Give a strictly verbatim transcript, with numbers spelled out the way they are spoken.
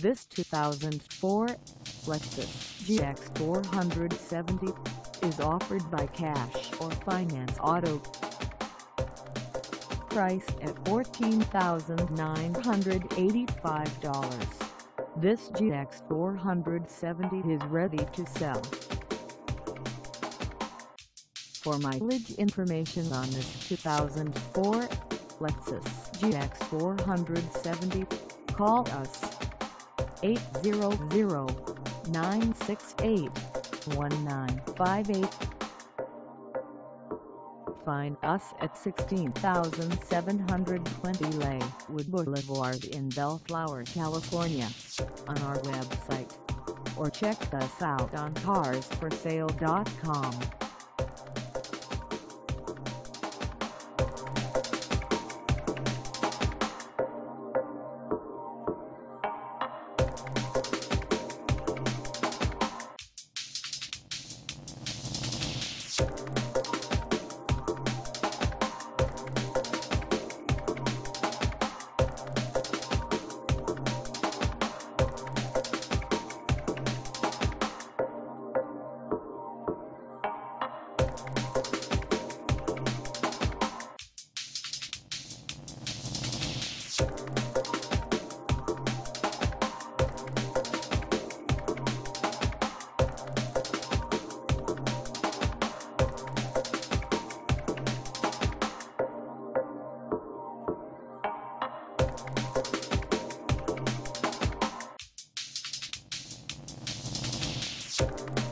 This two thousand four Lexus G X four seventy is offered by Cash or Finance Auto. Priced at fourteen thousand nine hundred eighty-five dollars, this G X four seventy is ready to sell. For mileage information on this two thousand four Lexus G X four seventy, call us eight hundred, nine six eight, one nine five eight. Find us at sixteen thousand seven hundred twenty Lakewood Boulevard in Bellflower, California, on our website, or check us out on cars for sale dot com. You